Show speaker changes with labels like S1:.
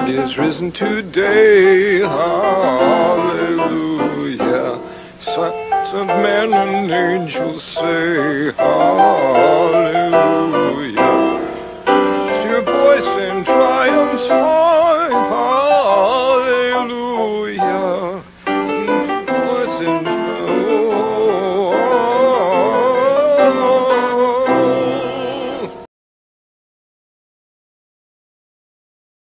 S1: Lord is risen today. Hallelujah. Sons of men and angels say hallelujah.